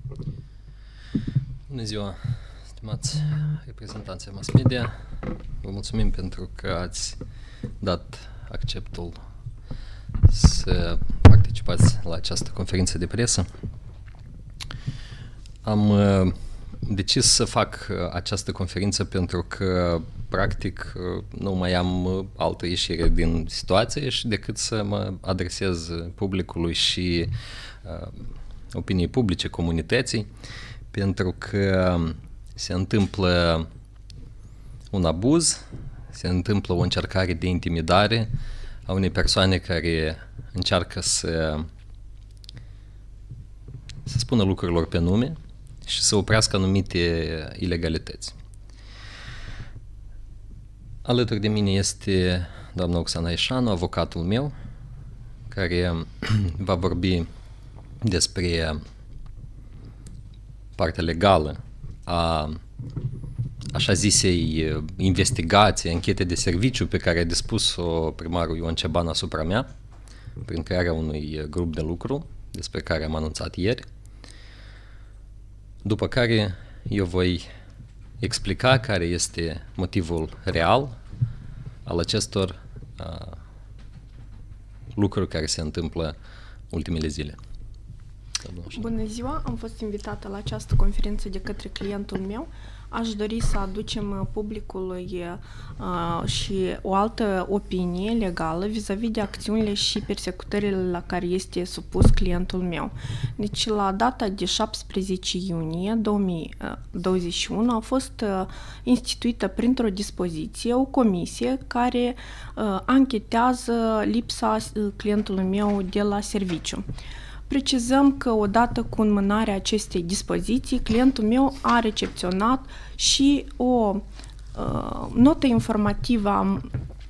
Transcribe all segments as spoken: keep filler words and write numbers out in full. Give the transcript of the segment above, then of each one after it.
Bună ziua, stimați reprezentanții mass media. Vă mulțumim pentru că ați dat acceptul să participați la această conferință de presă. Am uh, decis să fac uh, această conferință pentru că, practic, uh, nu mai am uh, altă ieșire din situație și decât să mă adresez publicului și uh, opiniei publice, comunității, pentru că se întâmplă un abuz, se întâmplă o încercare de intimidare a unei persoane care încearcă să, să spună lucrurilor pe nume și să oprească anumite ilegalități. Alături de mine este doamna Oxana Ișanu, avocatul meu, care va vorbi despre partea legală a așa zisei investigații, anchete de serviciu pe care a dispus-o primarul Ion Ceban asupra mea, prin crearea unui grup de lucru, despre care am anunțat ieri, după care eu voi explica care este motivul real al acestor uh, lucruri care se întâmplă ultimele zile. Bună ziua, am fost invitată la această conferință de către clientul meu. Aș dori să aducem publicului uh, și o altă opinie legală vis-a-vis de acțiunile și persecutările la care este supus clientul meu. Deci, la data de șaptesprezece iunie două mii douăzeci și unu a fost uh, instituită printr-o dispoziție o comisie care uh, anchetează lipsa clientului meu de la serviciu. Precizăm că odată cu înmânarea acestei dispoziții, clientul meu a recepționat și o uh, notă informativă a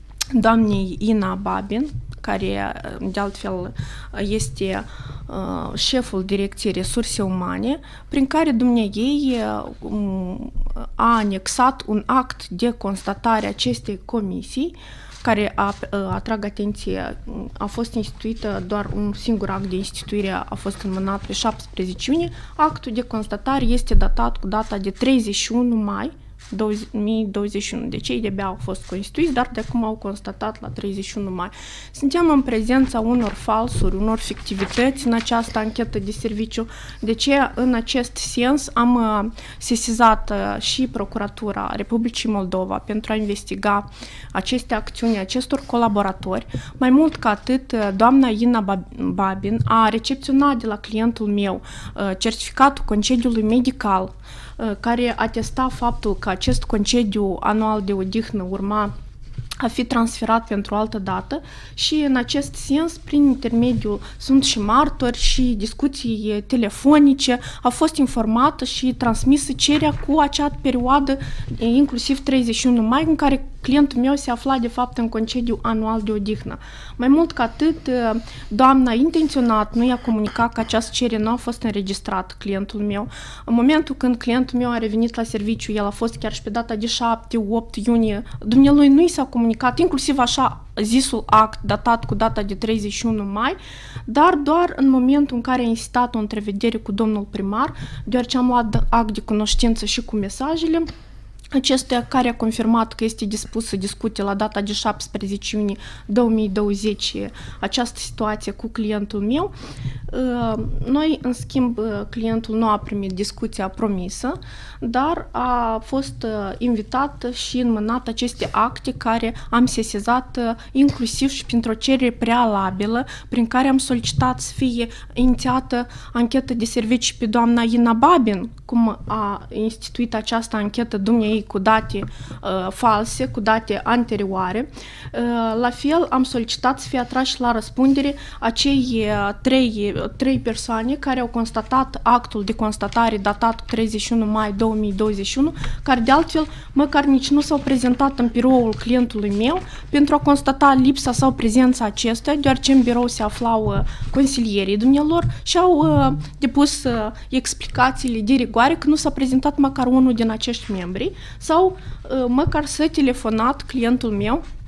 doamnei Ina Babin, care de altfel este uh, șeful Direcției Resurse Umane, prin care dumneaei uh, a anexat un act de constatare a acestei comisii, care a, atrag atenție, a fost instituită doar un singur act de instituire, a fost înmânat pe șaptesprezece iunie. Actul de constatare este datat cu data de treizeci și unu mai două mii douăzeci și unu. Deci ei de-abia au fost constituiți, dar de acum au constatat la treizeci și unu mai. Suntem în prezența unor falsuri, unor fictivități în această anchetă de serviciu. De ce, în acest sens, am sesizat și Procuratura Republicii Moldova pentru a investiga aceste acțiuni acestor colaboratori. Mai mult ca atât, doamna Ina Babin a recepționat de la clientul meu certificatul concediului medical, care atesta faptul că acest concediu anual de odihnă urma a fi transferat pentru altă dată și în acest sens, prin intermediul, sunt și martori și discuții telefonice, a fost informată și transmisă cererea cu acea perioadă, inclusiv treizeci și unu mai, în care clientul meu se afla de fapt în concediu anual de odihnă. Mai mult ca atât, doamna intenționat nu i-a comunicat că această cerere nu a fost înregistrată clientul meu. În momentul când clientul meu a revenit la serviciu, el a fost chiar și pe data de șapte opt iunie, dumnealui nu i s-a comunicat, inclusiv așa zisul act datat cu data de treizeci și unu mai, dar doar în momentul în care a insistat o întrevedere cu domnul primar, deoarece am luat act de cunoștință și cu mesajele acestuia, care a confirmat că este dispus să discute la data de șaptesprezece iunie două mii douăzeci această situație cu clientul meu. Noi, în schimb, clientul nu a primit discuția promisă, dar a fost invitat și înmânat aceste acte care am sesizat inclusiv și printr-o cerere prealabilă prin care am solicitat să fie inițiată anchetă de servicii pe doamna Ina Babin, cum a instituit această anchetă dumneai cu date uh, false, cu date anterioare. Uh, la fel, am solicitat să fie atrași la răspundere acei uh, trei, trei persoane care au constatat actul de constatare datat cu treizeci și unu mai două mii douăzeci și unu, care de altfel măcar nici nu s-au prezentat în biroul clientului meu pentru a constata lipsa sau prezența acestuia, deoarece în birou se aflau uh, consilierii dumnealor și au uh, depus uh, explicațiile de rigoare că nu s-a prezentat măcar unul din acești membri, sau uh, măcar să telefonat clientul meu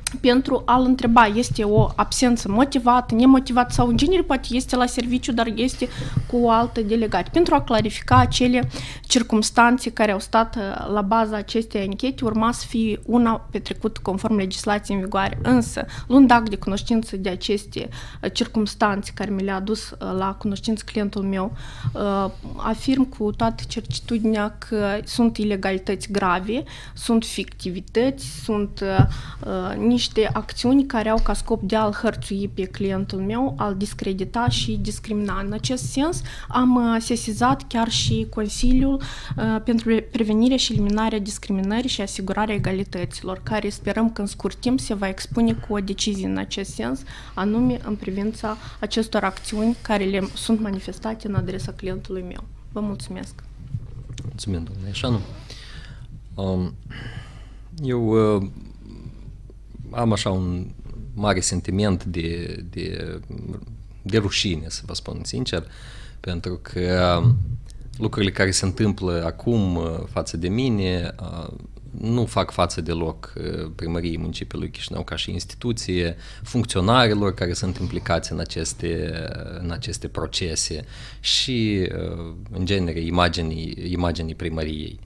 pentru a-l întreba, este o absență motivată, nemotivată sau în genere poate este la serviciu, dar este cu o altă delegație, pentru a clarifica acele circumstanțe care au stat la baza acestei anchete, urma să fie una petrecută conform legislației în vigoare. Însă, luând act de cunoștință de aceste circumstanțe care mi le-a adus la cunoștință clientul meu, afirm cu toată certitudinea că sunt ilegalități grave, sunt fictivități, sunt niște acțiuni care au ca scop de a-l hărțui pe clientul meu, a-l discredita și discrimina. În acest sens, am sesizat chiar și Consiliul uh, pentru prevenirea și eliminarea discriminării și asigurarea egalităților, care sperăm că în scurt timp se va expune cu o decizie în acest sens, anume în privința acestor acțiuni care le sunt manifestate în adresa clientului meu. Vă mulțumesc! Mulțumim, doamne Eșanu. Um, eu uh, am așa un mare sentiment de, de, de rușine, să vă spun sincer, pentru că lucrurile care se întâmplă acum față de mine nu fac față deloc Primăriei Municipiului Chișinău ca și instituție, funcționarilor care sunt implicați în aceste, în aceste procese și, în genere, imaginii, imaginii primăriei.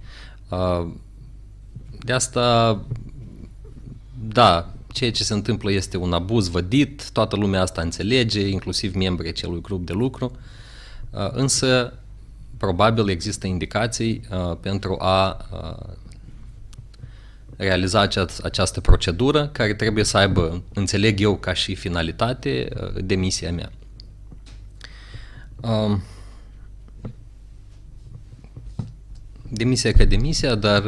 De asta, da, ceea ce se întâmplă este un abuz vădit, toată lumea asta înțelege, inclusiv membrii acelui grup de lucru, însă probabil există indicații pentru a realiza această, această procedură care trebuie să aibă, înțeleg eu ca și finalitate, demisia mea. Demisia ca demisia, dar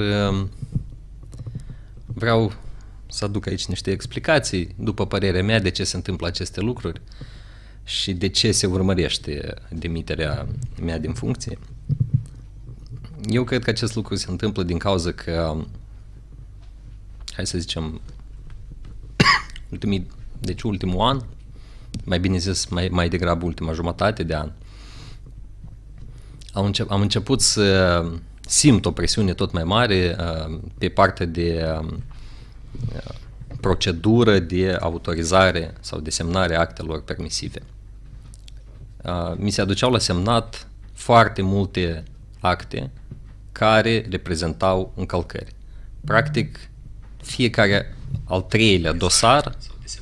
vreau să aduc aici niște explicații, după părerea mea, de ce se întâmplă aceste lucruri și de ce se urmărește demiterea mea din funcție. Eu cred că acest lucru se întâmplă din cauza că, hai să zicem, ultimii, deci ultimul an, mai bine zis, mai, mai degrabă ultima jumătate de an, am, încep, am început să simt o presiune tot mai mare uh, pe partea de uh, procedură de autorizare sau de semnare actelor permisive. Uh, mi se aduceau la semnat foarte multe acte care reprezentau încălcări. Practic, fiecare al treilea dosar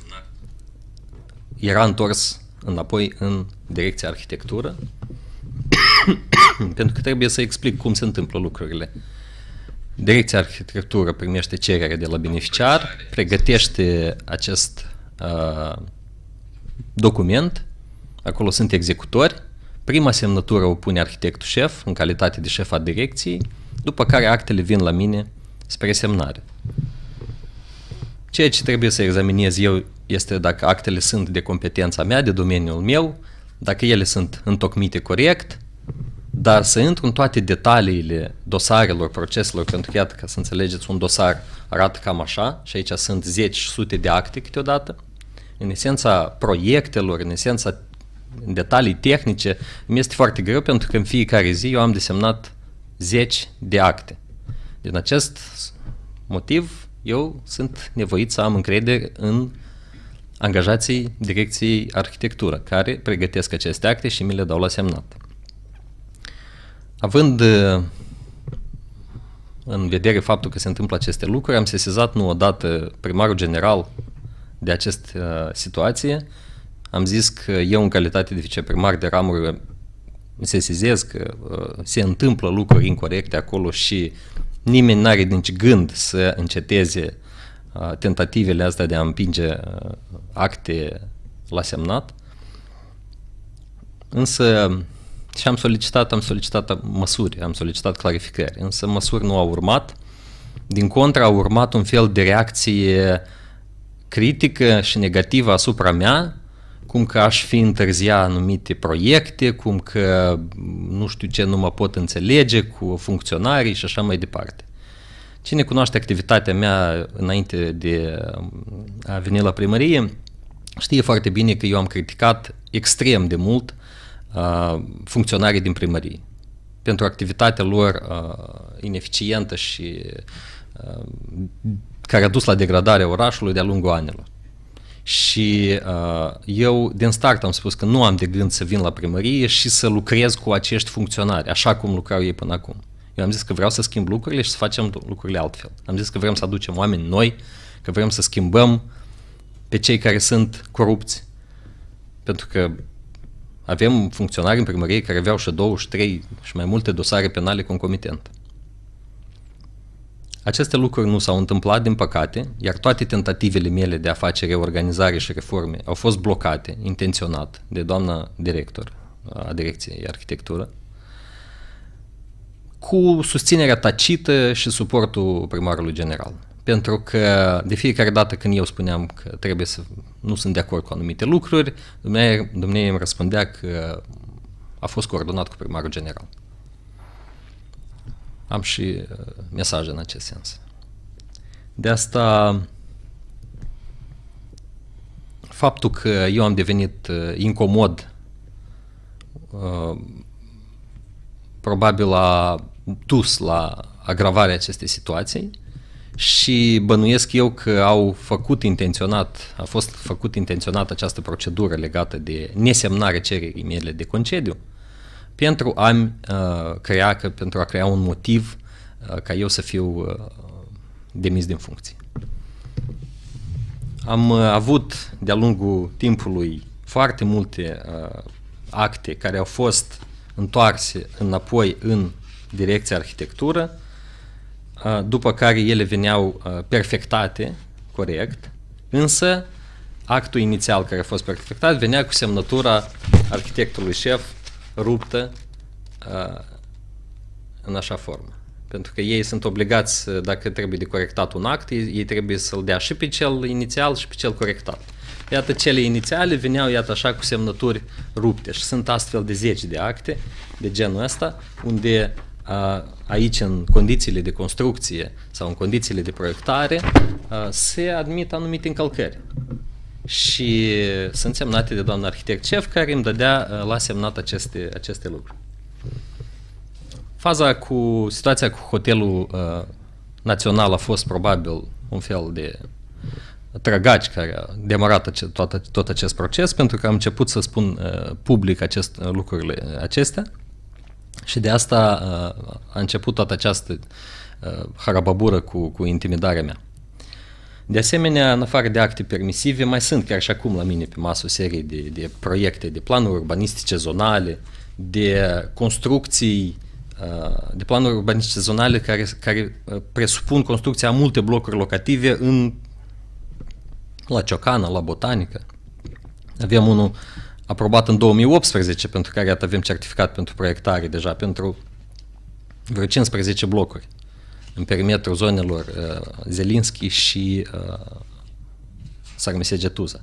era întors înapoi în direcția arhitectură, pentru că trebuie să explic cum se întâmplă lucrurile. Direcția arhitectură primește cerere de la beneficiar, pregătește acest uh, document, acolo sunt executori, prima semnătură o pune arhitectul șef, în calitate de șef al direcției, după care actele vin la mine spre semnare. Ceea ce trebuie să examinez eu este dacă actele sunt de competența mea, de domeniul meu, dacă ele sunt întocmite corect, dar să intru în toate detaliile dosarelor, proceselor, pentru că, iată, ca să înțelegeți, un dosar arată cam așa și aici sunt zeci, sute de acte câteodată. În esența proiectelor, în esența detalii tehnice, mi este foarte greu pentru că în fiecare zi eu am desemnat zeci de acte. Din acest motiv, eu sunt nevoit să am încredere în angajații Direcției Arhitectură, care pregătesc aceste acte și mi le dau la semnat. Având în vedere faptul că se întâmplă aceste lucruri, am sesizat nu odată primarul general de această situație. Am zis că eu, în calitate de viceprimar de ramură, sesizez că se întâmplă lucruri incorecte acolo și nimeni nu are nici gând să înceteze tentativele astea de a împinge acte la semnat. Însă și am solicitat, am solicitat măsuri, am solicitat clarificări, însă măsuri nu au urmat. Din contră, a urmat un fel de reacție critică și negativă asupra mea, cum că aș fi întârzia anumite proiecte, cum că nu știu ce nu mă pot înțelege cu funcționarii și așa mai departe. Cine cunoaște activitatea mea înainte de a veni la primărie, știe foarte bine că eu am criticat extrem de mult uh, funcționarii din primărie pentru activitatea lor uh, ineficientă și uh, care a dus la degradarea orașului de-a lungul anilor. Și uh, eu din start am spus că nu am de gând să vin la primărie și să lucrez cu acești funcționari, așa cum lucrau ei până acum. Eu am zis că vreau să schimb lucrurile și să facem lucrurile altfel. Am zis că vrem să aducem oameni noi, că vrem să schimbăm pe cei care sunt corupți. Pentru că avem funcționari în primărie care aveau și două, și trei, și mai multe dosare penale concomitent. Aceste lucruri nu s-au întâmplat, din păcate, iar toate tentativele mele de a face reorganizare și reforme au fost blocate, intenționat, de doamna director a Direcției Arhitectură, cu susținerea tacită și suportul primarului general. Pentru că de fiecare dată când eu spuneam că trebuie să nu sunt de acord cu anumite lucruri, dumneavoastră îmi răspundea că a fost coordonat cu primarul general. Am și mesaje în acest sens. De asta, faptul că eu am devenit incomod, probabil a dus la agravarea acestei situații și bănuiesc eu că au făcut intenționat, a fost făcut intenționat această procedură legată de nesemnarea cererii mele de concediu, pentru a uh, crea, că, pentru a crea un motiv uh, ca eu să fiu uh, demis din funcție. Am uh, avut de-a lungul timpului foarte multe uh, acte care au fost întoarse înapoi în Direcția Arhitectură, uh, după care ele veneau uh, perfectate, corect, însă actul inițial care a fost perfectat venea cu semnătura arhitectului șef ruptă uh, în așa formă. Pentru că ei sunt obligați, dacă trebuie de corectat un act, ei, ei trebuie să-l dea și pe cel inițial și pe cel corectat. Iată, cele inițiale veneau, iată așa, cu semnături rupte și sunt astfel de zeci de acte de genul ăsta, unde uh, aici, în condițiile de construcție sau în condițiile de proiectare, uh, se admit anumite încălcări. Și sunt semnate de doamna arhitect șef care îmi dădea uh, la semnat aceste, aceste lucruri. Faza cu situația cu hotelul uh, național a fost probabil un fel de trăgaci care a demarat ace- tot, tot acest proces, pentru că am început să spun uh, public acest, uh, lucrurile acestea și de asta uh, a început toată această uh, harababură cu, cu intimidarea mea. De asemenea, în afară de acte permisive, mai sunt chiar și acum la mine pe masă o serie de, de proiecte, de planuri urbanistice zonale, de construcții, de planuri urbanistice zonale care, care presupun construcția a multe blocuri locative în, la Ciocana, la Botanică. Avem unul aprobat în două mii optsprezece, pentru care iată, avem certificat pentru proiectare deja pentru vreo cincisprezece blocuri în perimetrul zonelor uh, Zelinski și uh, Sarmisegetuza.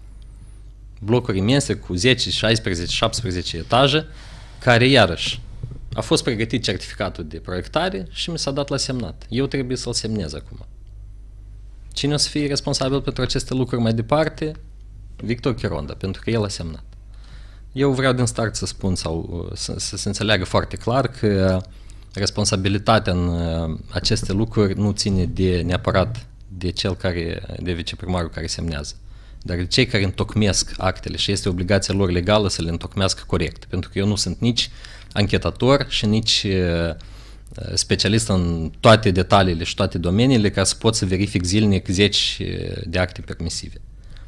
Blocuri imense cu zece, șaisprezece, șaptesprezece etaje, care iarăși a fost pregătit certificatul de proiectare și mi s-a dat la semnat. Eu trebuie să-l semnez acum. Cine o să fie responsabil pentru aceste lucruri mai departe? Victor Chironda, pentru că el a semnat. Eu vreau din start să spun sau să, să se înțeleagă foarte clar că responsabilitatea în aceste lucruri nu ține de neapărat de cel care, de viceprimarul care semnează, dar de cei care întocmesc actele și este obligația lor legală să le întocmească corect, pentru că eu nu sunt nici anchetator și nici specialist în toate detaliile și toate domeniile ca să pot să verific zilnic zeci de acte permisive.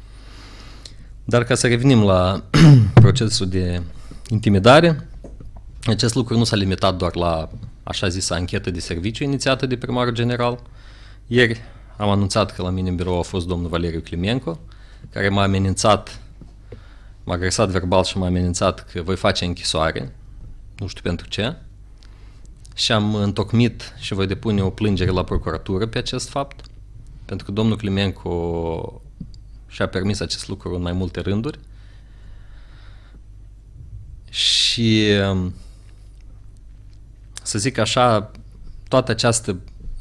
Dar ca să revenim la procesul de intimidare, acest lucru nu s-a limitat doar la așa zisă anchetă de serviciu inițiată de primarul general. Ieri am anunțat că la mine în birou a fost domnul Valeriu Climenco, care m-a amenințat, m-a agresat verbal și m-a amenințat că voi face închisoare, nu știu pentru ce, și am întocmit și voi depune o plângere la procuratură pe acest fapt, pentru că domnul Climenco și-a permis acest lucru în mai multe rânduri. Și să zic așa, toată această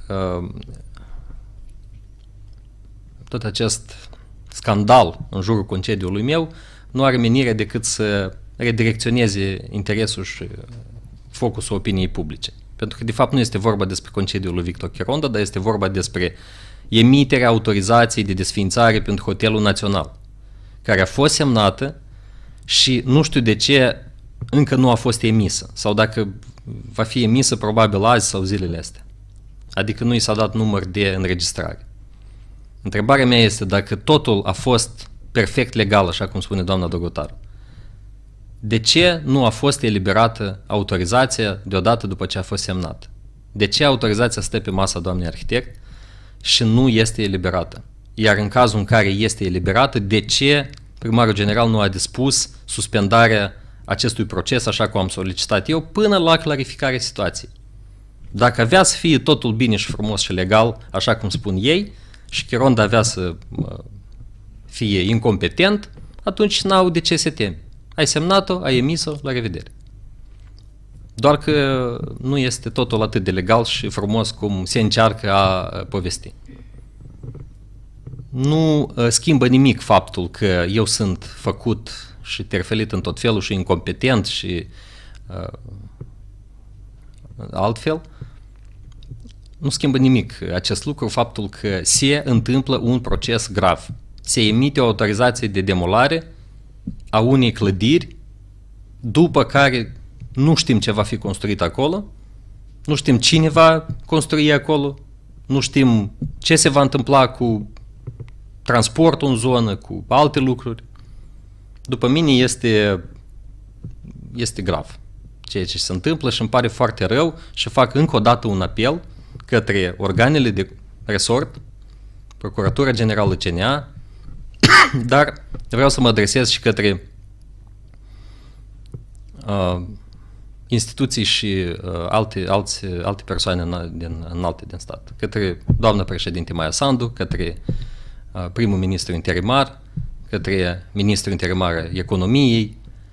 tot acest scandal în jurul concediului meu nu are menire decât să redirecționeze interesul și focusul opiniei publice. Pentru că de fapt nu este vorba despre concediul lui Victor Chironda, dar este vorba despre emiterea autorizației de desființare pentru Hotelul Național, care a fost semnată și nu știu de ce încă nu a fost emisă, sau dacă va fi emisă probabil azi sau zilele astea. Adică nu i s-a dat număr de înregistrare. Întrebarea mea este dacă totul a fost perfect legal, așa cum spune doamna Dogotaru, de ce nu a fost eliberată autorizația deodată după ce a fost semnată? De ce autorizația stă pe masa doamnei arhitect și nu este eliberată? Iar în cazul în care este eliberată, de ce primarul general nu a dispus suspendarea acestui proces, așa cum am solicitat eu, până la clarificarea situației? Dacă avea să fie totul bine și frumos și legal, așa cum spun ei, și Chironda avea să fie incompetent, atunci n-au de ce să temi. Ai semnat-o, ai emis-o, la revedere. Doar că nu este totul atât de legal și frumos cum se încearcă a povesti. Nu schimbă nimic faptul că eu sunt făcut și terfelit în tot felul și incompetent și uh, altfel. Nu schimbă nimic acest lucru, faptul că se întâmplă un proces grav. Se emite o autorizație de demolare a unei clădiri, după care nu știm ce va fi construit acolo, nu știm cine va construi acolo, nu știm ce se va întâmpla cu transportul în zonă, cu alte lucruri. După mine este, este grav ceea ce se întâmplă și îmi pare foarte rău și fac încă o dată un apel către organele de resort, Procuratura Generală C N A, dar vreau să mă adresez și către uh, instituții și uh, alte, alți, alte persoane în, din, înalte din stat, către doamna președinte Maia Sandu, către uh, primul ministru interimar, către ministrul interimar economiei,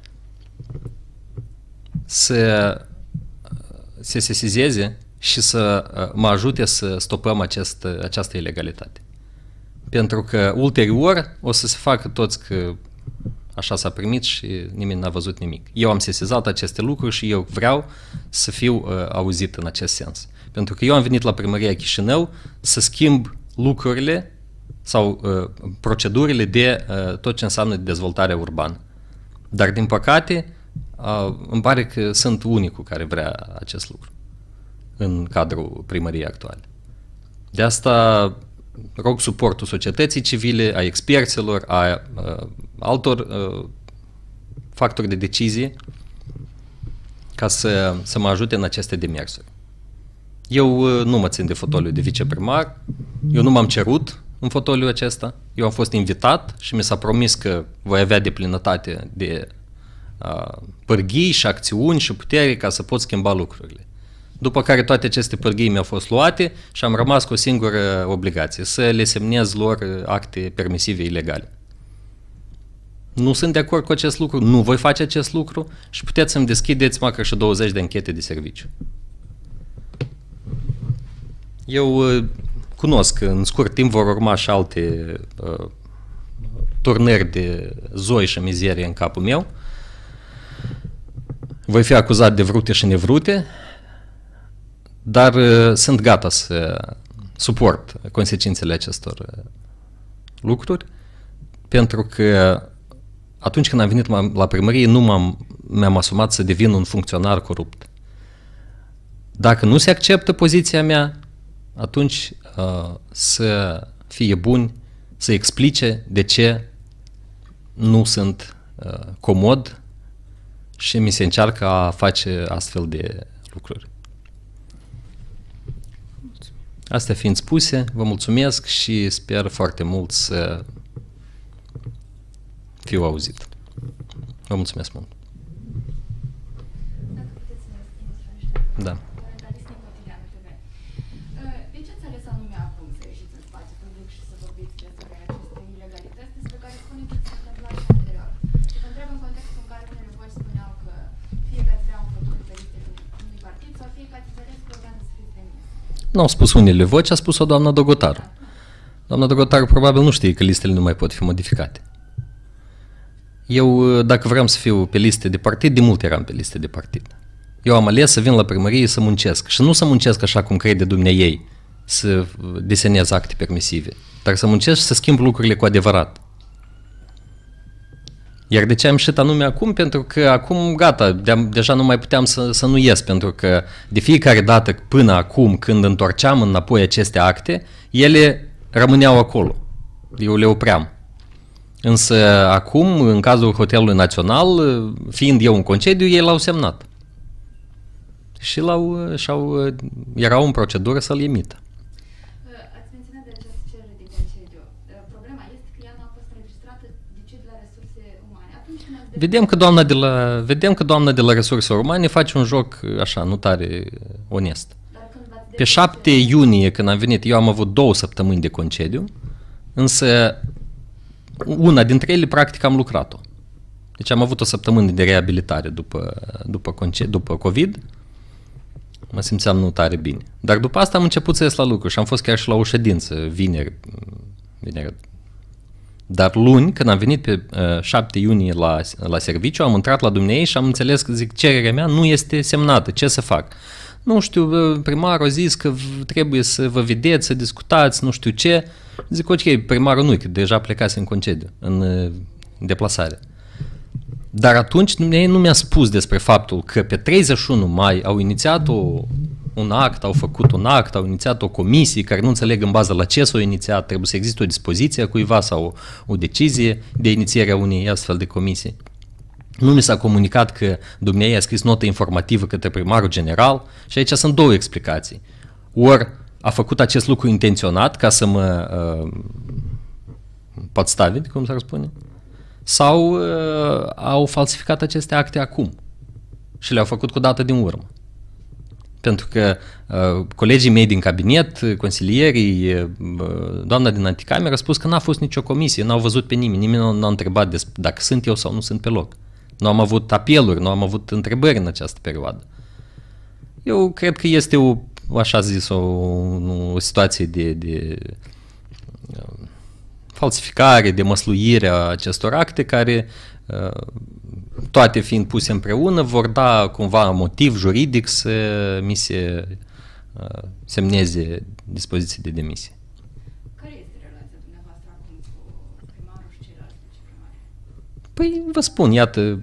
să se sesizeze și să mă ajute să stopăm acest, această ilegalitate. Pentru că ulterior o să se facă toți că așa s-a primit și nimeni n-a văzut nimic. Eu am sesizat aceste lucruri și eu vreau să fiu uh, auzit în acest sens. Pentru că eu am venit la Primăria Chișinău să schimb lucrurile sau uh, procedurile de uh, tot ce înseamnă dezvoltare urbană. Dar din păcate uh, îmi pare că sunt unicul care vrea acest lucru în cadrul primăriei actuale. De asta rog suportul societății civile, a experților, a uh, altor uh, factori de decizie ca să, să mă ajute în aceste demersuri. Eu uh, nu mă țin de fotoliu de viceprimar, eu nu m-am cerut în fotoliul acesta, eu am fost invitat și mi s-a promis că voi avea deplinătate de uh, pârghii și acțiuni și putere ca să pot schimba lucrurile. După care toate aceste pârghii mi-au fost luate și am rămas cu o singură obligație, să le semnez lor acte permisive ilegale. Nu sunt de acord cu acest lucru, nu voi face acest lucru și puteți să-mi deschideți măcar și douăzeci de anchete de serviciu. Eu uh, cunosc că în scurt timp vor urma și alte uh, turnări de zoi și mizerie în capul meu. Voi fi acuzat de vrute și nevrute, dar uh, sunt gata să suport consecințele acestor uh, lucruri, pentru că atunci când am venit la primărie nu m-am, mi-am asumat să devin un funcționar corupt. Dacă nu se acceptă poziția mea, atunci uh, să fie buni să explice de ce nu sunt uh, comod și mi se încearcă a face astfel de lucruri. Astea fiind spuse, vă mulțumesc și sper foarte mult să fiu auzit. Vă mulțumesc mult. Da. De ce ți-a ales anume acum să ieșiți în spațiu public și să vorbiți despre aceste ilegalități despre care spuneți că se întâmpla și anterior? Și vă întreb în contextul în care unele voci spuneau că fie că ați vrea un făcut pe liste unui partid sau fie că ați înțeles că urmează să fiți trimis. Nu au spus unele voci, a spus-o doamna Dogotaru. Doamna Dogotaru probabil nu știe că listele nu mai pot fi modificate. Eu, dacă vreau să fiu pe liste de partid, de mult eram pe liste de partid. Eu am ales să vin la primărie să muncesc. Și nu să muncesc așa cum crede dumneaei, să desenez acte permisive, dar să muncesc și să schimb lucrurile cu adevărat. Iar de ce am ieșit anume acum? Pentru că acum, gata, de deja nu mai puteam să, să nu ies, pentru că de fiecare dată până acum, când întorceam înapoi aceste acte, ele rămâneau acolo. Eu le opream. Însă acum, în cazul Hotelului Național, fiind eu în concediu, ei l-au semnat. Și l-au, și-au, erau în procedură să-l emită. Ați menționat de această cerere de concediu. Problema este că ea nu a fost registrată de cei de la resurse umane. Atunci când ați vedem că doamna de la, vedem că doamna de la resurse umane face un joc așa, nu tare onest. Pe șapte iunie, când am venit, eu am avut două săptămâni de concediu, însă una dintre ele, practic, am lucrat-o. Deci am avut o săptămână de reabilitare după, după, concediu, după COVID. Mă simțeam nu tare bine. Dar după asta am început să ies la lucru și am fost chiar și la o ședință vineri. vineri. Dar luni, când am venit pe uh, șapte iunie la, la serviciu, am intrat la dumneei și am înțeles că, zic, cererea mea nu este semnată. Ce să fac? Nu știu, primarul a zis că trebuie să vă vedeți, să discutați, nu știu ce. Zic, ok, primarul nu, că deja plecase în concediu, în uh, deplasare. Dar atunci ei nu mi-a spus despre faptul că pe treizeci și unu mai au inițiat o, un act, au făcut un act, au inițiat o comisie care nu înțeleg în bază la ce s-au inițiat, trebuie să existe o dispoziție a cuiva sau o, o decizie de inițiere a unei astfel de comisii. Nu mi s-a comunicat că dumneavoastră a scris notă informativă către primarul general și aici sunt două explicații. Ori a făcut acest lucru intenționat ca să mă uh, podstavi, cum s-ar spune, sau uh, au falsificat aceste acte acum și le-au făcut cu dată din urmă. Pentru că uh, colegii mei din cabinet, consilierii, uh, doamna din anticameră a spus că n-a fost nicio comisie, n-au văzut pe nimeni, nimeni nu n-a întrebat despre dacă sunt eu sau nu sunt pe loc. Nu am avut apeluri, nu am avut întrebări în această perioadă. Eu cred că este o, așa zis, o, o situație de, de uh, falsificare, de măsluire a acestor acte care, uh, toate fiind puse împreună, vor da cumva motiv juridic să mi se uh, semneze dispoziții de demisie. Care este relația dumneavoastră acum cu primarul și ceilalți viceprimari? Păi vă spun, iată,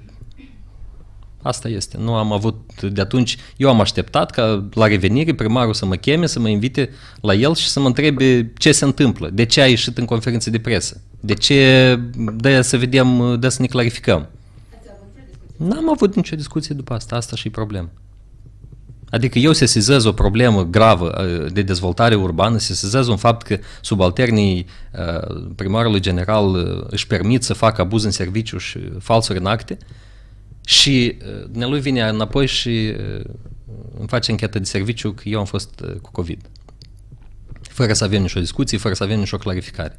asta este. Nu am avut de atunci, eu am așteptat ca la revenire primarul să mă cheme, să mă invite la el și să mă întrebe ce se întâmplă, de ce a ieșit în conferință de presă, de ce, dă să vedem, dă să ne clarificăm. N-am avut nicio discuție după asta, asta și-i problema. Adică eu sesizez o problemă gravă de dezvoltare urbană, sesizez un fapt că subalternii primarului general își permit să facă abuz în serviciu și falsuri în acte și dumnealui vine înapoi și îmi face închetă de serviciu că eu am fost cu COVID. Fără să avem nicio discuție, fără să avem nicio clarificare.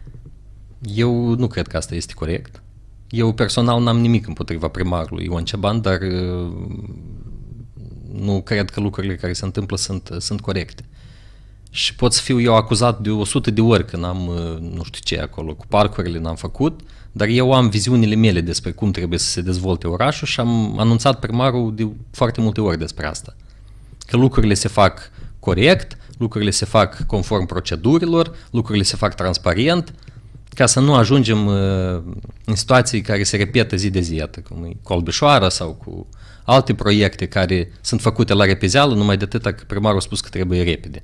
Eu nu cred că asta este corect. Eu personal n-am nimic împotriva primarului Ion Ceban, dar nu cred că lucrurile care se întâmplă sunt, sunt corecte. Și pot să fiu eu acuzat de o sută de ori că n-am, nu știu ce acolo, cu parcurile n-am făcut, dar eu am viziunile mele despre cum trebuie să se dezvolte orașul și am anunțat primarul de foarte multe ori despre asta. Că lucrurile se fac corect, lucrurile se fac conform procedurilor, lucrurile se fac transparent, ca să nu ajungem uh, în situații care se repetă zi de zi, iată, cum e Colbișoara sau cu alte proiecte care sunt făcute la repezeală, numai de atâta că primarul a spus că trebuie repede.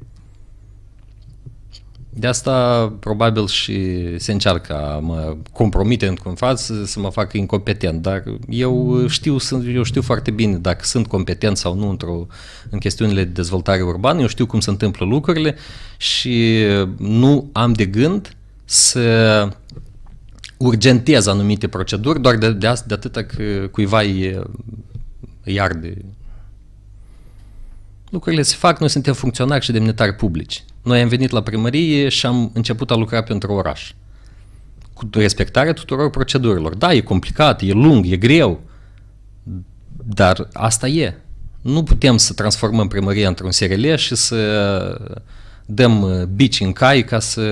De asta probabil și se încearcă a mă compromite într-un fel să, să mă facă incompetent, dar eu știu, eu știu foarte bine dacă sunt competent sau nu într-o, în chestiunile de dezvoltare urbană, eu știu cum se întâmplă lucrurile și nu am de gând să urgentez anumite proceduri doar de, de, de atâta că cuiva îi, îi arde. Lucrurile se fac, noi suntem funcționari și demnitari publici. Noi am venit la primărie și am început a lucra pentru oraș. Cu respectarea tuturor procedurilor. Da, e complicat, e lung, e greu, dar asta e. Nu putem să transformăm primăria într-un S R L și să dăm bici în cai ca să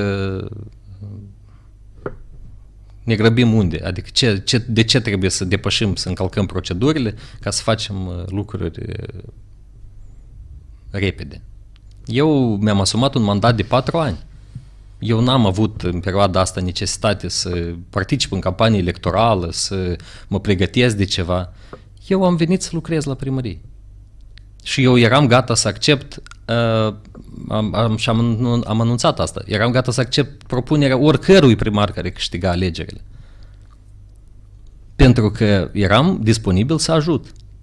ne grăbim unde. Adică ce, ce, de ce trebuie să depășim, să încălcăm procedurile ca să facem lucruri repede. Eu mi-am asumat un mandat de patru ani. Eu n-am avut în perioada asta necesitate să particip în campanie electorală, să mă pregătesc de ceva. Eu am venit să lucrez la primărie. Și eu eram gata să accept, uh, am, am, și am, am anunțat asta, eram gata să accept propunerea oricărui primar care câștiga alegerile. Pentru că eram disponibil să ajut.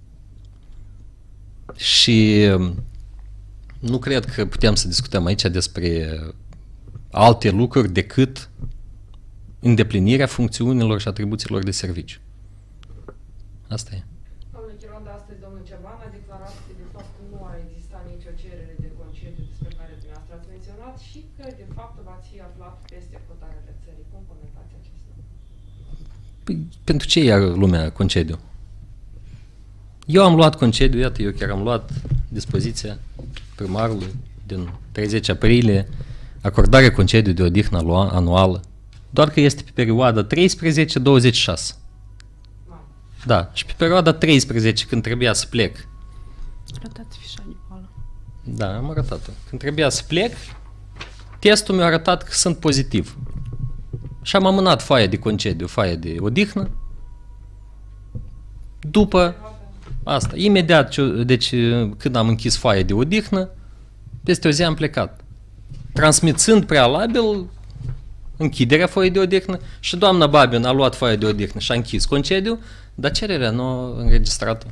Și nu cred că putem să discutăm aici despre alte lucruri decât îndeplinirea funcțiunilor și atribuțiilor de serviciu. Asta e. Domnule Chiron, de astăzi, domnul Ceban a declarat că, de fapt, nu a existat nicio cerere de concediu despre care dumneavoastră ați menționat și că, de fapt, v-ați fi aflat peste hotărârea țării. Cum comentați acest lucru? Păi, pentru ce ia lumea concediu? Eu am luat concediu, iată, eu chiar am luat dispoziția primarului din treizeci aprilie, acordarea concediu de odihnă anuală, doar că este pe perioada treisprezece douăzeci și șase. Da, și pe perioada treisprezece, când trebuia să plec. Arătați fișa de boală. Da, am arătat-o. Când trebuia să plec, testul mi-a arătat că sunt pozitiv. Și am amânat foaia de concediu, foaia de odihnă. După asta, imediat, deci când am închis foaia de odihnă, peste o zi am plecat. Transmițând prealabil închiderea foii de odihnă și doamna Babin a luat foaia de odihnă și a închis concediu, dar cererea nu a înregistrat-o.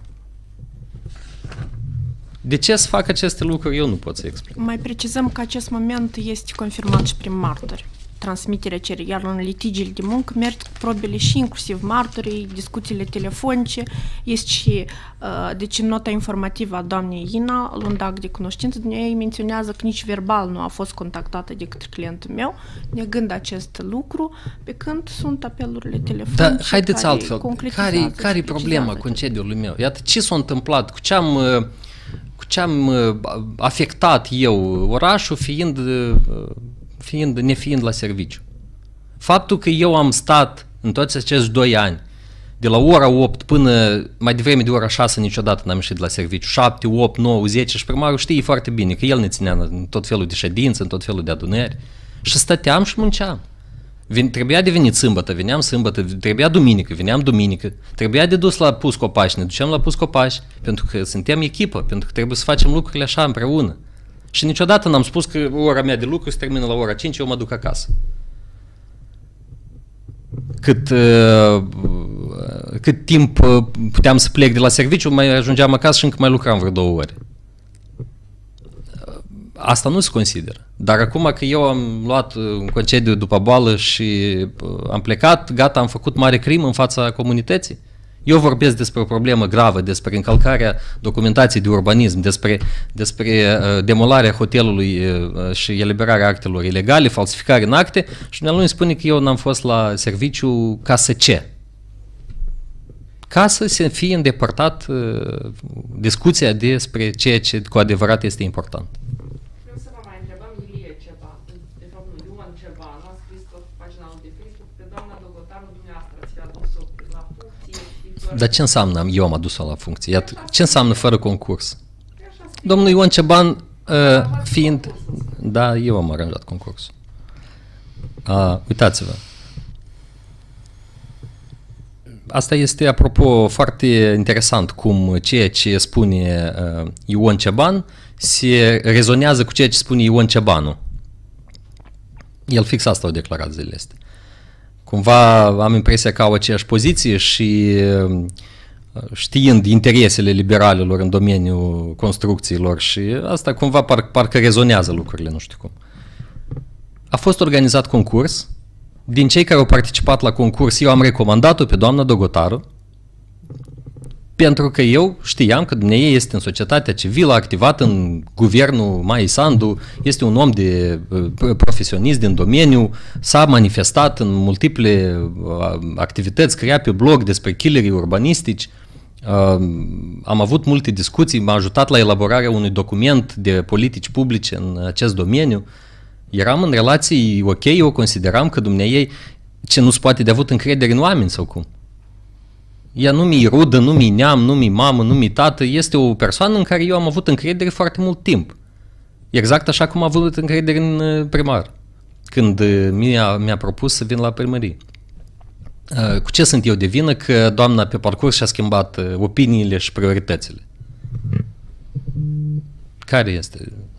De ce să fac aceste lucruri, eu nu pot să explic. Mai precizăm că acest moment este confirmat și prin martori. Transmiterea cererii, iar în litigiile de muncă merg probele și inclusiv martorii, discuțiile telefonice, este și, uh, deci în nota informativă a doamnei Ina, luând act de cunoștință, ei menționează că nici verbal nu a fost contactată de către clientul meu, negând acest lucru, pe când sunt apelurile telefonice. Dar haideți altfel, care, care e problema concediului meu? Iată, ce s-a întâmplat, cu ce am, cu ce am afectat eu orașul fiind... Fiind, nefiind la serviciu. Faptul că eu am stat în toți acești doi ani, de la ora opt până mai devreme de ora șase niciodată n-am ieșit la serviciu, șapte, opt, nouă, zece și primarul știe foarte bine că el ne ținea în tot felul de ședințe, în tot felul de adunări și stăteam și munceam. Vin, trebuia de venit sâmbătă, veneam sâmbătă, trebuia duminică, veneam duminică, trebuia de dus la pus copaci, ne duceam la pus copaci, pentru că suntem echipă, pentru că trebuie să facem lucrurile așa împreună. Și niciodată n-am spus că ora mea de lucru se termină la ora cinci, eu mă duc acasă. Cât, uh, cât timp puteam să plec de la serviciu, mai ajungeam acasă și încă mai lucram vreo două ore. Asta nu se consideră. Dar acum că eu am luat un concediu după boală și am plecat, gata, am făcut mare crimă în fața comunității. Eu vorbesc despre o problemă gravă, despre încălcarea documentației de urbanism, despre, despre uh, demolarea hotelului uh, și eliberarea actelor ilegale, falsificare în acte și dumneavoastră îmi spune că eu n-am fost la serviciu ca să ce? Ca să se fie îndepărtat uh, discuția despre ceea ce cu adevărat este important. Vreau să vă mai întrebăm Ilie ceva. De fapt, Ioan Ceban a scris tot pe pagina de Facebook pe doamna Dogotaru, dumneavoastră ați fi adus-o la funcție. Dar ce înseamnă eu am adus-o la funcție? Iată, ce înseamnă fără concurs? Domnul Ion Ceban, uh, fiind... Da, eu am aranjat concursul. Uh, uitați-vă. Asta este, apropo, foarte interesant cum ceea ce spune uh, Ion Ceban se rezonează cu ceea ce spune Ion Cebanu. El fix asta a declarat zilele astea. Cumva am impresia că au aceeași poziție și știind interesele liberalilor în domeniul construcțiilor și asta cumva par, parcă rezonează lucrurile, nu știu cum. A fost organizat concurs. Din cei care au participat la concurs, eu am recomandat-o pe doamna Dogotaru pentru că eu știam că dumneavoastră este în societatea civilă, activat în guvernul Maii Sandu, este un om de profesionist din domeniu, s-a manifestat în multiple activități, scria pe blog despre killerii urbanistici, am avut multe discuții, m-a ajutat la elaborarea unui document de politici publice în acest domeniu. Eram în relații ok, eu consideram că dumneavoastră ce nu se poate de avut încredere în oameni sau cum. Ea nu mi-i rudă, nu mi-i neam, nu mi-i mamă, nu mi-i tată, este o persoană în care eu am avut încredere foarte mult timp. Exact așa cum a avut încredere în primar, când mi-a, mi-a propus să vin la primărie. Cu ce sunt eu de vină că doamna pe parcurs și-a schimbat opiniile și prioritățile? Care este?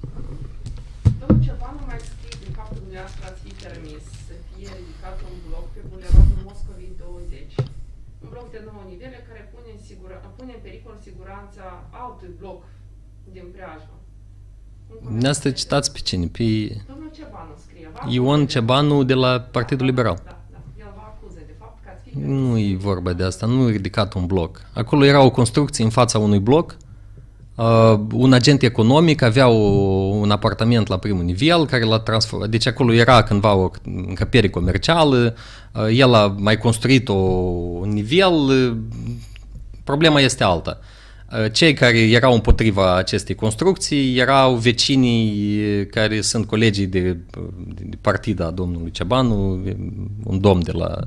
Domnul Ciobanu mai scrie din faptul dumneavoastră ați fi permis să fie ridicat un bloc pe Bulevardul Moscovei douăzeci. Un bloc de nouă nivele care pune în, sigura, pune în pericol siguranța altui bloc din preajmă. Asta citați pe cine? Pe Domnul Ciobanu scrie. Ion Ciobanu de la Partidul Liberal. Da, da. El vă acuză de fapt că ați fi Nu e vorba de asta, nu e ridicat un bloc. Acolo era o construcție în fața unui bloc. Uh, un agent economic avea o, un apartament la primul nivel care l-a transformat. Deci acolo era cândva o încăpere comercială, uh, el a mai construit o, un nivel, uh, problema este alta. Uh, cei care erau împotriva acestei construcții erau vecinii care sunt colegii de, de partida domnului Ciobanu, un domn de la...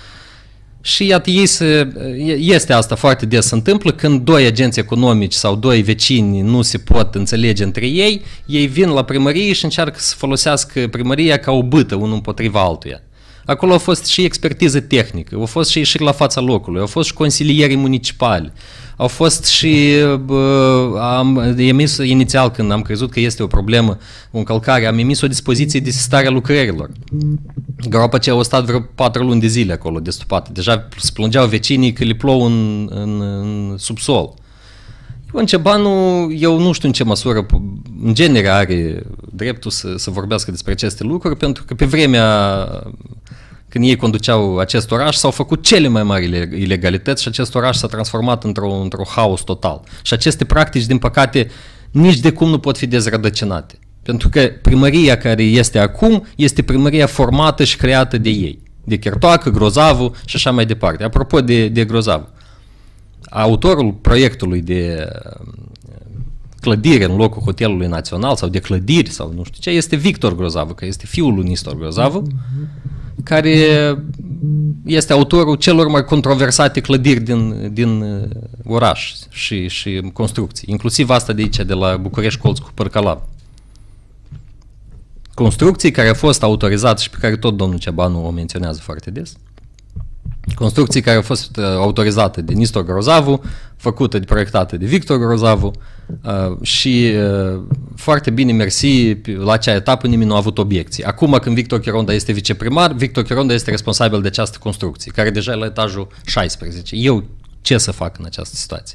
Și iată, ei se, este asta foarte des se întâmplă când doi agenți economici sau doi vecini nu se pot înțelege între ei, ei vin la primărie și încearcă să folosească primăria ca o bâtă unul împotriva altuia. Acolo a fost și expertiză tehnică, au fost și ieșiri la fața locului, au fost și consilierii municipali, au fost și, bă, am emis inițial când am crezut că este o problemă, o încălcare, am emis o dispoziție de sistare a lucrărilor. Groapa aceea a stat vreo patru luni de zile acolo destupată. Deja se plângeau vecinii că le plouă în, în, în subsol. Ion Ciobanu, eu nu știu în ce măsură, în genere are dreptul să, să vorbească despre aceste lucruri, pentru că pe vremea când ei conduceau acest oraș s-au făcut cele mai mari ilegalități și acest oraș s-a transformat într-o, într-o haos total. Și aceste practici, din păcate, nici de cum nu pot fi dezrădăcinate. Pentru că primăria care este acum este primăria formată și creată de ei. De Chertoacă, Grozavu și așa mai departe. Apropo de, de Grozavu. Autorul proiectului de clădire în locul Hotelului Național sau de clădiri sau nu știu ce, este Victor Grozavu, care este fiul lui Nistor Grozavu, care este autorul celor mai controversate clădiri din, din oraș și, și construcții. Inclusiv asta de aici, de la București Colț cu Părcalab. Construcții care au fost autorizate și pe care tot domnul Ciobanu o menționează foarte des. Construcții care au fost autorizate de Nistor Grozavu, făcută, de proiectată de Victor Grozavu uh, și uh, foarte bine mersi, la acea etapă nimeni nu a avut obiecții. Acum când Victor Chironda este viceprimar, Victor Chironda este responsabil de această construcție, care deja e la etajul șaisprezece. Eu ce să fac în această situație?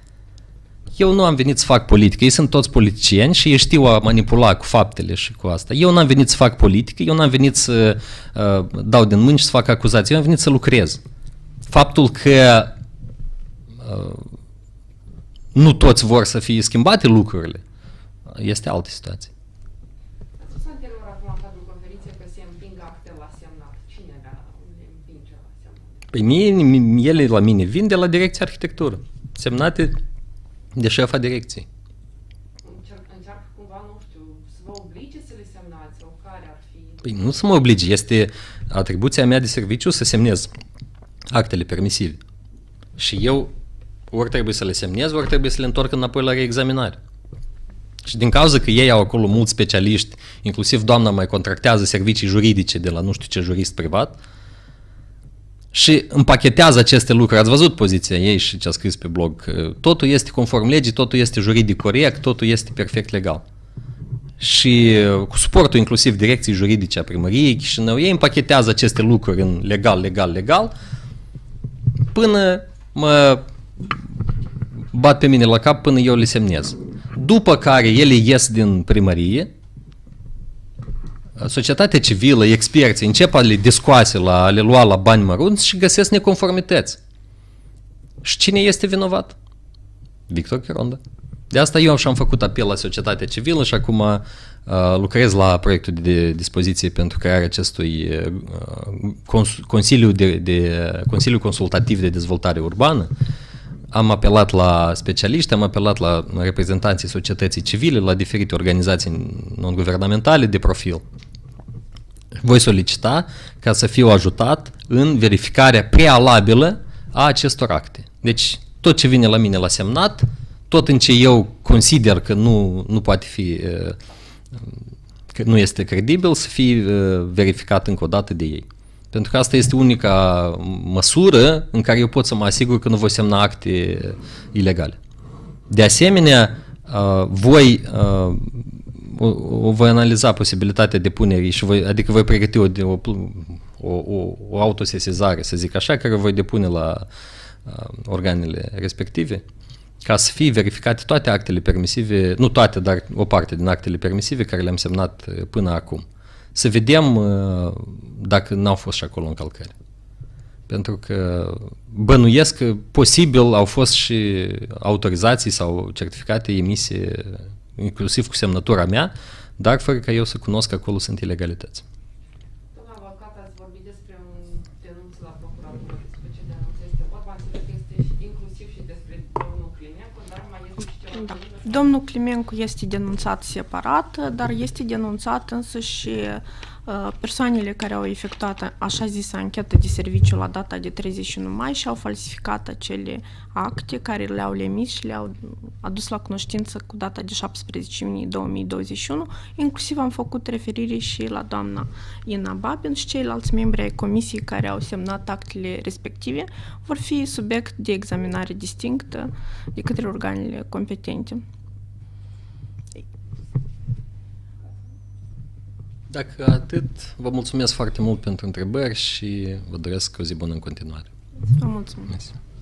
Eu nu am venit să fac politică, ei sunt toți politicieni și ei știu a manipula cu faptele și cu asta. Eu nu am venit să fac politică, eu nu am venit să uh, dau din mâini și să fac acuzații, eu am venit să lucrez. Faptul că uh, nu toți vor să fie schimbate lucrurile, este altă situație. Sus anterior acum în cadrul conferinței că se împing acte la semnat. Cine le împinge la semnat? Păi mie, ele la mine vin de la Direcția Arhitectură, semnate de șefa direcției. Încearcă cumva, nu știu, să vă oblige să le semnați sau care ar fi? Păi nu să mă oblige, este atribuția mea de serviciu să semnez actele permisive. Și eu ori trebuie să le semnez, ori trebuie să le întorc înapoi la reexaminare. Și din cauza că ei au acolo mulți specialiști, inclusiv doamna mai contractează servicii juridice de la nu știu ce jurist privat, și împachetează aceste lucruri. Ați văzut poziția ei și ce a scris pe blog. Totul este conform legii, totul este juridic corect, totul este perfect legal. Și cu suportul inclusiv direcției juridice a primăriei Chișinău, ei împachetează aceste lucruri în legal, legal, legal, până mă bat pe mine la cap, până eu le semnez. După care ele ies din primărie, societatea civilă, experții, încep a le discoase, la, a le lua la bani mărunți și găsesc neconformități. Și cine este vinovat? Victor Chironda. De asta eu și-am făcut apel la societatea civilă și acum uh, lucrez la proiectul de dispoziție pentru crearea acestui uh, cons Consiliu, de, de, Consiliu Consultativ de Dezvoltare Urbană. Am apelat la specialiști, am apelat la reprezentanții societății civile, la diferite organizații non-guvernamentale de profil. Voi solicita ca să fiu ajutat în verificarea prealabilă a acestor acte. Deci, tot ce vine la mine la semnat, tot în ce eu consider că nu, nu poate fi uh, că nu este credibil, să fie verificat încă o dată de ei. Pentru că asta este unica măsură în care eu pot să mă asigur că nu voi semna acte ilegale. De asemenea, voi, o, o voi analiza posibilitatea depunerii și voi, adică voi pregăti o, o, o, o autosesizare, să zic așa, care voi depune la organele respective, ca să fie verificate toate actele permisive, nu toate, dar o parte din actele permisive care le-am semnat până acum. Să vedem dacă n-au fost și acolo încălcări. Pentru că bănuiesc că posibil au fost și autorizații sau certificate emise, inclusiv cu semnătura mea, dar fără ca eu să cunosc că acolo sunt ilegalități. Domnul avocat, ați vorbit despre un denunț la procuratură, despre ce denunț este vorba, înțeleg că este inclusiv și despre domnul Climencu, dar mai este și ceva. Da. Domnul Climencu este denunțat separat, dar este denunțat însă și persoanele care au efectuat așa zisă anchetă de serviciu la data de treizeci și unu mai și au falsificat acele acte care le-au emis și le-au adus la cunoștință cu data de șaptesprezece iunie două mii douăzeci și unu. Inclusiv am făcut referire și la doamna Ina Babin și ceilalți membri ai comisiei care au semnat actele respective vor fi subiect de examinare distinctă de către organele competente. Dacă atât, vă mulțumesc foarte mult pentru întrebări și vă doresc o zi bună în continuare. Vă mulțumesc.